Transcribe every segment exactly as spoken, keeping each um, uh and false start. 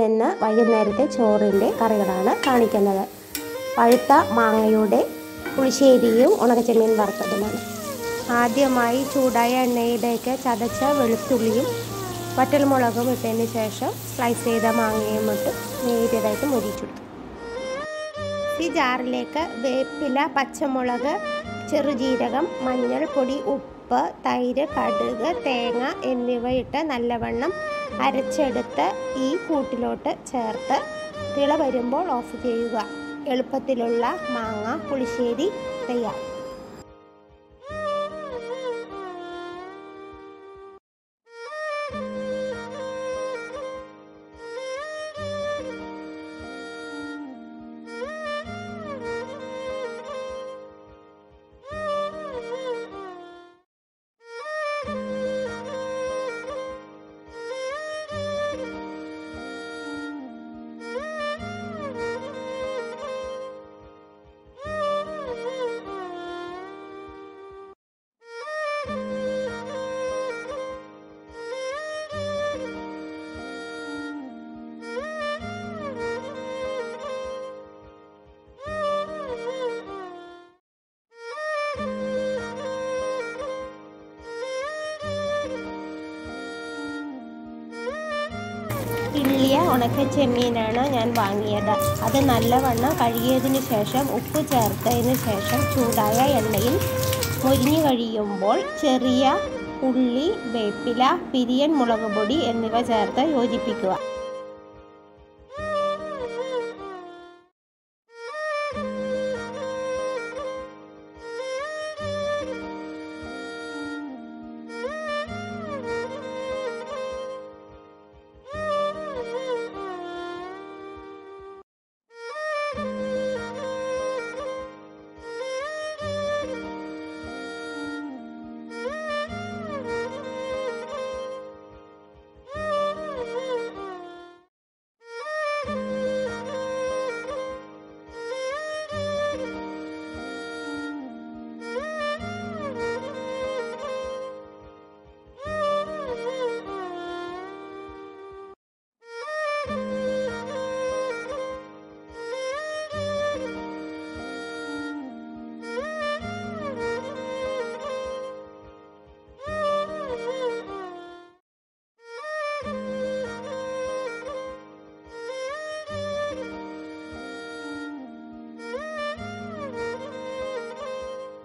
ഇന്ന് വൈകുന്നേരത്തെ ചോറിൻ്റെ കറികളാണ് കാണിക്കുന്നത്. പഴുത്ത മാങ്ങയുടെ പുളിശ്ശേരിയും ഉണക്കച്ചെമ്മീൻ വറുത്തതുമാണ്. ആദ്യമായി ചൂടായ എണ്ണയിലേക്ക് ചതച്ച വെളുത്തുള്ളിയും വറ്റൽമുളകും ഇട്ടതിന് ശേഷം സ്ലൈസ് ചെയ്ത മാങ്ങയും ഇട്ട് നേരിയതായിട്ട് മൊരിച്ചെടുത്തു. ഈ ജാറിലേക്ക് വേപ്പില, പച്ചമുളക്, ചെറുജീരകം, മഞ്ഞൾപ്പൊടി, ഉപ്പ്, തൈര്, കടുക്, തേങ്ങ എന്നിവ ഇട്ട് നല്ലവണ്ണം അരച്ചെടുത്ത് ഈ കൂട്ടിലോട്ട് ചേർത്ത് തിള വരുമ്പോൾ ഓഫ് ചെയ്യുക. എളുപ്പത്തിലുള്ള മാങ്ങ പുളിശ്ശേരി തയ്യാർ. കിള്ളിയ ഉണക്കച്ചെമ്മീനാണ് ഞാൻ വാങ്ങിയത്. അത് നല്ലവണ്ണം കഴുകിയതിന് ശേഷം ഉപ്പ് ചേർത്തതിന് ശേഷം ചൂടായ എണ്ണയിൽ മൊരിഞ്ഞു കഴിയുമ്പോൾ ചെറിയ ഉള്ളി, വേപ്പില, പിരിയൻ മുളക് പൊടി എന്നിവ ചേർത്ത് യോജിപ്പിക്കുക.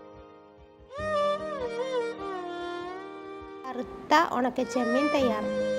വറുത്ത ഉണക്കച്ചെമ്മീൻ തയ്യാർ.